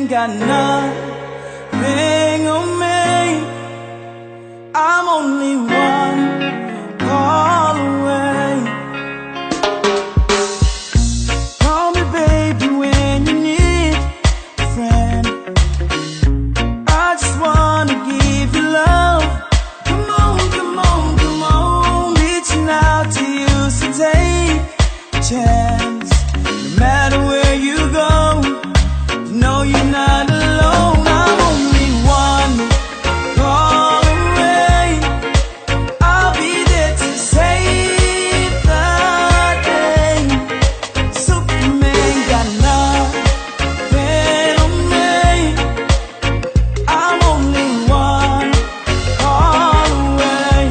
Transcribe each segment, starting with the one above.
Superman got nothing on me. I'm only one call away. Call me baby when you need a friend. I just wanna give you love. Come on, come on, come on. Reaching out to you, so take a chance. No matter where you go, no, you're not alone. I'm only one call away. I'll be there to save the day. Superman got nothing on me. I'm only one call away.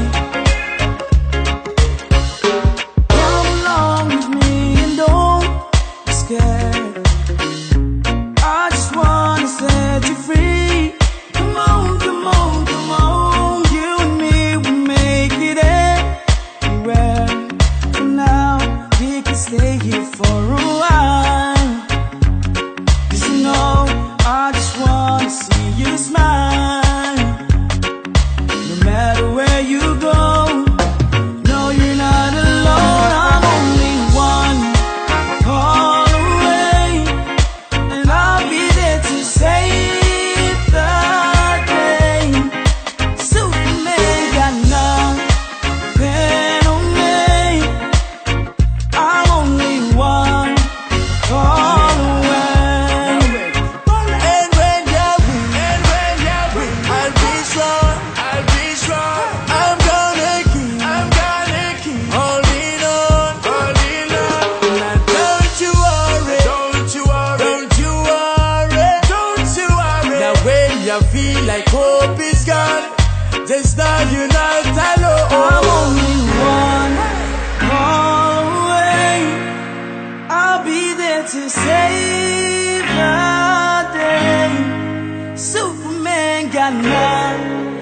Come along with me and don't be scared. I just wanna set you free. Come on, come on, come on. You and me will make it anywhere. For now, we can stay here for a while. 'Cause you know, I just wanna see you smile. No matter where you go, no, you're not alone. I'm only one call away, and I'll be there to save the day. Superman got nothing on me. I'm only one call away. And when you're weak, I'll be strong. I'm gonna keep holding on. Now don't you worry. Now when you feel like hope is gone, just know you're not alone. I'm only one call away. I'll be there to save the day. Superman got nothing